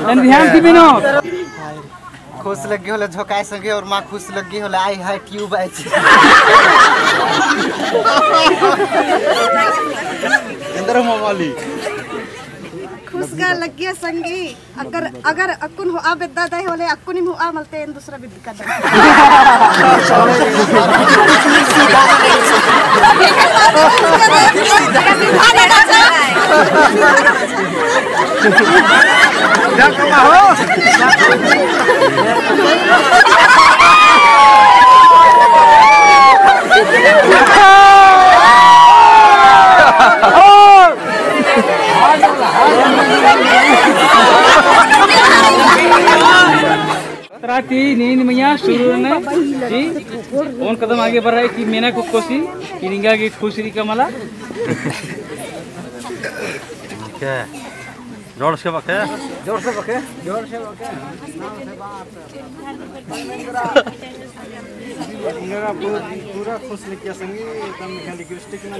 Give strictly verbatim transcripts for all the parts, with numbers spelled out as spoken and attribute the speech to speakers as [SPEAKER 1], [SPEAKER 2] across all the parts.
[SPEAKER 1] ध्यान की बिनो
[SPEAKER 2] खुश लगी होले झोकाय संगे और माँ खुश लगी होले आई हाय ट्यूब आई
[SPEAKER 3] इंद्र मोमाली
[SPEAKER 4] खुशगा लगी संगी अगर अगर अकुन हो आ बेदा दाई होले अकुन हो आ मलते इन दूसरा बिद का
[SPEAKER 3] जा कमा हो
[SPEAKER 1] राती नींद मैया शुरू ने जी कौन कदम आगे बढ़ रहा है कि मेना को कोसी कि निंगा की खुशरी का मला
[SPEAKER 3] क्या जोर से बके
[SPEAKER 2] जोर से बके जोर से बके मेरा पूरा खुश लगी संगी एकदम खाली लिपस्टिक में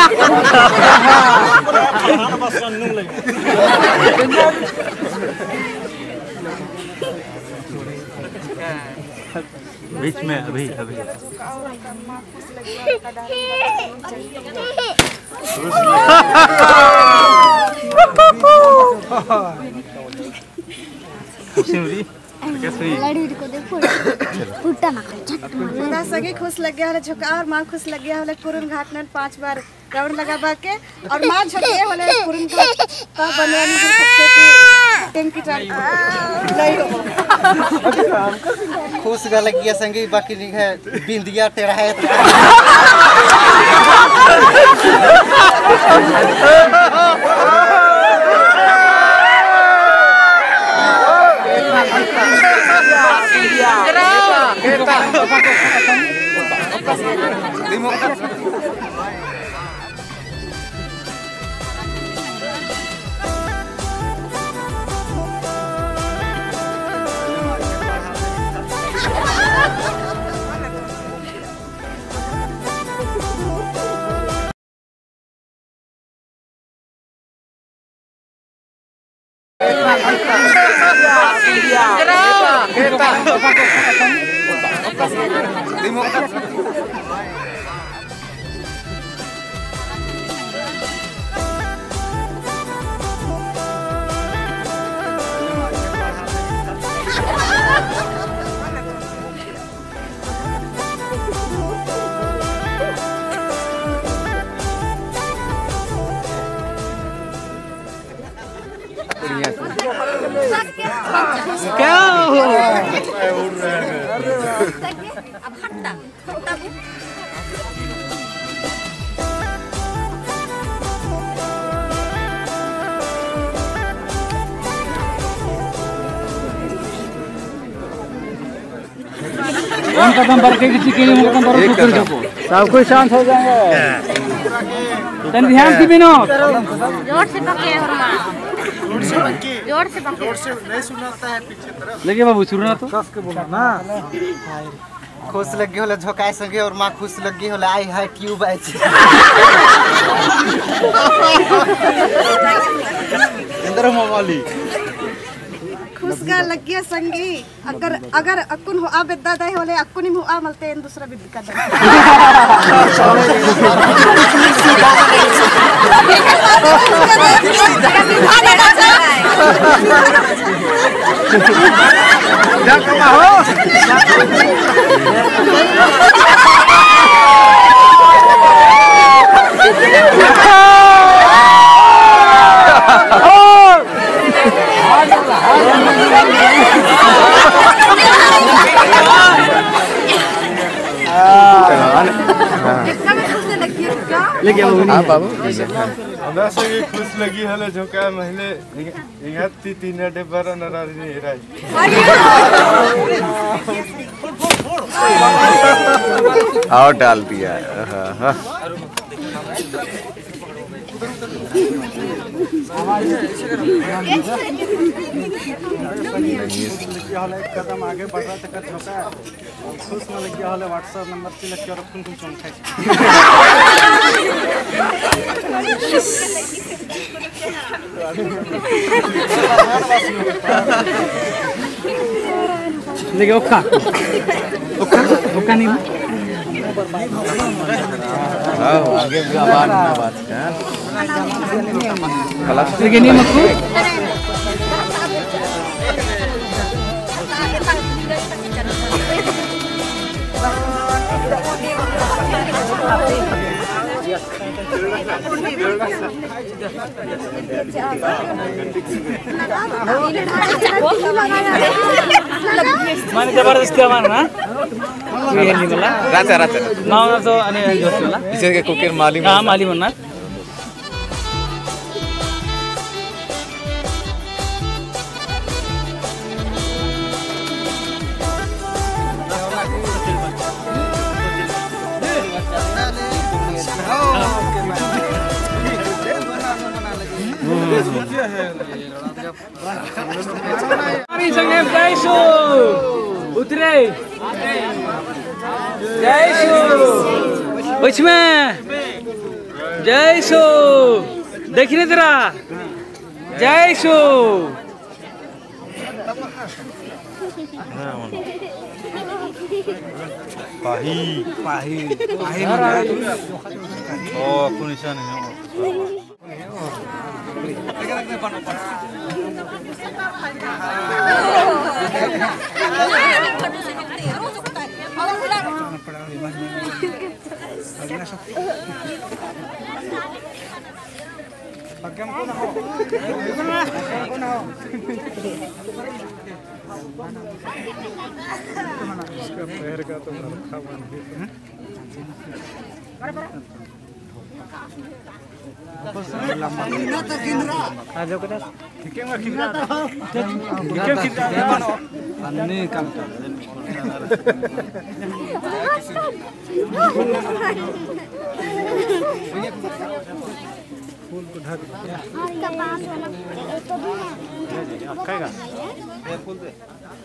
[SPEAKER 2] बस नून लगे
[SPEAKER 3] बीच में अभी अभी
[SPEAKER 4] संगे खुश लग गया झुका और माँ खुश लग गया पुरन घाट में पांच बार राउंड लगा बाके और माँ झुके होले पुरन घाट का बने टैंकी नहीं हो
[SPEAKER 2] खुश गा लगी संगी बाकी नहीं है बिंदिया तेरा है
[SPEAKER 1] क्या कौन कदम बढ़ के किसी के लिए कदम बढ़ के सब कोई शांत हो जाएंगे तन ध्यान की बिनो
[SPEAKER 5] जोर से पके और मां जोर से पके
[SPEAKER 2] जोर से नहीं सुनाता है पीछे तरफ
[SPEAKER 1] लगे बाबू सुनना तो
[SPEAKER 2] कस के बोलना ना खुश लगी होले झोकाय संगे और माँ खुश लगी होले आई हाय ट्यूब आई
[SPEAKER 3] इंद्र मोमाली
[SPEAKER 4] खुशगा लगी संगी अगर अगर अकुन हो आ बेदा दाई होले अकुन हो आ मलते इन दूसरा बिद का
[SPEAKER 3] जा कमा हो
[SPEAKER 1] लेके
[SPEAKER 3] हां बाबू
[SPEAKER 6] हमरा संगे खुश लगी हले झोका महिले इहा ती तीन डे बार नराज नहीं राई
[SPEAKER 3] आओ डाल दिया हां
[SPEAKER 2] कदम आगे बढ़ रहा था झोका खुश में लग गया हले व्हाट्सएप नंबर सिलेक्ट कर कुन कुन चमकाई
[SPEAKER 1] देखिए ओक्का ओक्का ओक्का नहीं
[SPEAKER 3] आगे बात ना बात
[SPEAKER 1] देखिए नहीं मक्खू माने जबरदस्ती मारना ये नहीं बोला
[SPEAKER 3] राचा राचा
[SPEAKER 1] ना तो अने जो बोला
[SPEAKER 3] इसे के कुकर माली
[SPEAKER 1] हां माली बनना Mari संगे जयसु उतरे जयसु बचमे जयसु देखिने तेरा जयसु
[SPEAKER 3] पाही पाही पाही ओ कुनिसा नहीं
[SPEAKER 1] aja kita
[SPEAKER 6] Kikeng kira
[SPEAKER 1] kikeng kita ini kan फूल को ढक दिया इसका पास वाला एक तो भी है खाएगा ये फूल दे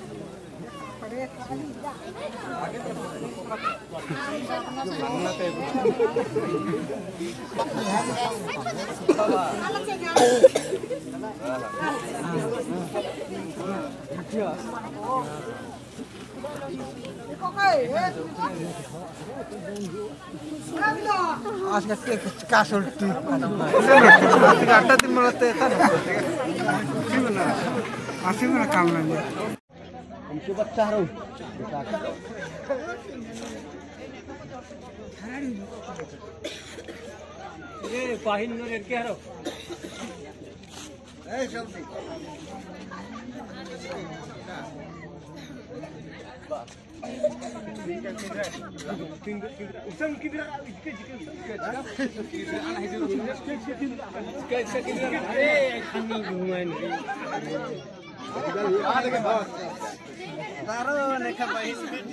[SPEAKER 2] आज के का सोल्टी आटा दिन मरते था ना आसी में काम नहीं है हमको बच्चा रहो
[SPEAKER 1] ये पाहिन नो रेट क्या रहो
[SPEAKER 2] ए जल्दी
[SPEAKER 6] usang kidra ikke
[SPEAKER 1] eh khani घुमाइन
[SPEAKER 2] तारो लेखा भाई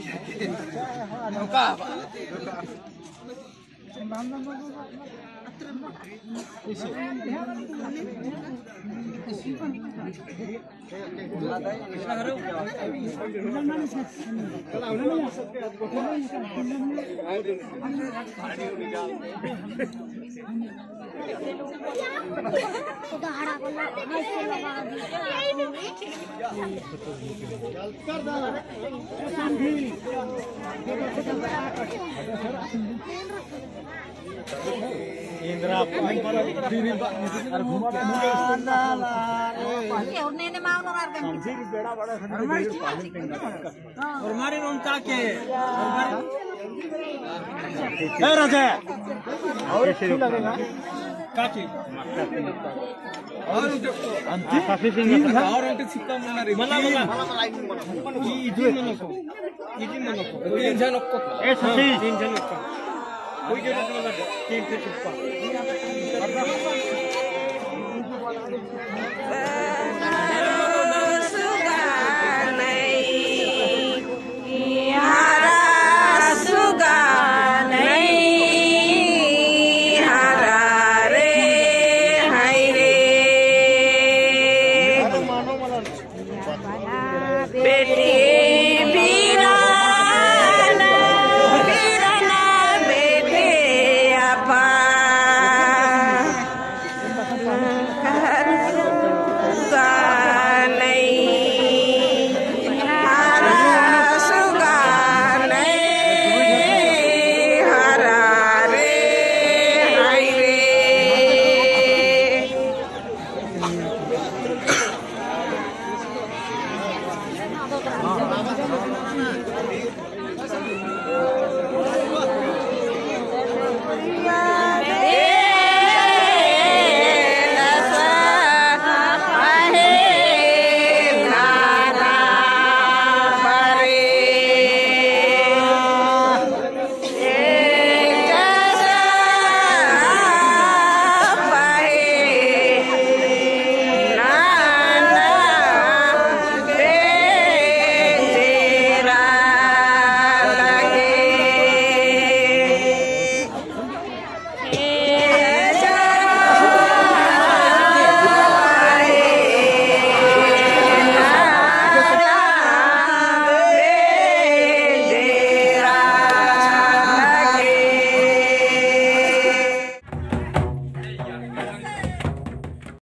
[SPEAKER 1] इंद्रा दिन और घुमा और मारे उनका के ए राजा और क्यों लगेगा काची और अंति काफी सिंह और अंति सिक्का मना रे मला मला ई इदी मनको इदी मनको तीन जन को ए सही तीन जन को कोई जरूरत नहीं है तीन से सिक्का
[SPEAKER 5] बेटी